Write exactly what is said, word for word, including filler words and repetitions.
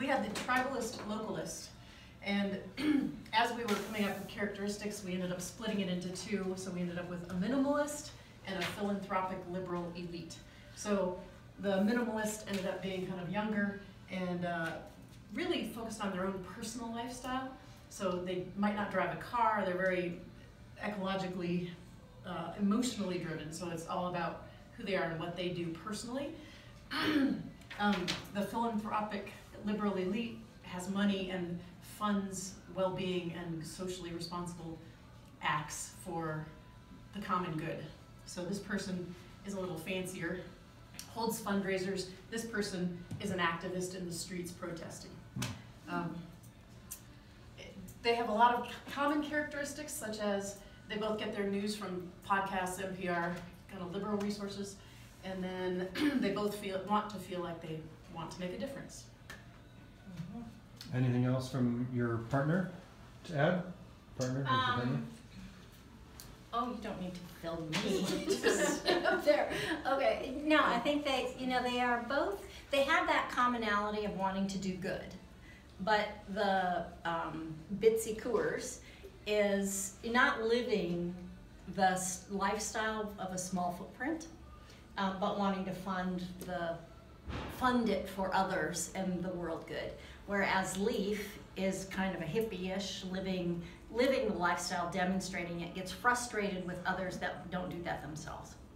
had the tribalist localist. And as we were coming up with characteristics, we ended up splitting it into two. So we ended up with a minimalist and a philanthropic liberal elite. So the minimalist ended up being kind of younger and uh, really focused on their own personal lifestyle. So they might not drive a car, they're very ecologically, uh, emotionally driven, so it's all about who they are and what they do personally. um, the philanthropic liberal elite has money and funds well-being and socially responsible acts for the common good. So this person is a little fancier, holds fundraisers. This person is an activist in the streets protesting. Um, they have a lot of common characteristics, such as they both get their news from podcasts, N P R, kind of liberal resources, and then they both feel want to feel like they want to make a difference. Mm-hmm. Anything else from your partner to add? Partner? Um, oh, you don't need to fill me up there. Okay, no, I think they, you know, they are both, they have that commonality of wanting to do good. But the um, Bitsy Coors is not living the lifestyle of a small footprint, um, but wanting to fund the fund it for others and the world good. Whereas Leaf is kind of a hippie-ish, living living the lifestyle, demonstrating it, gets frustrated with others that don't do that themselves.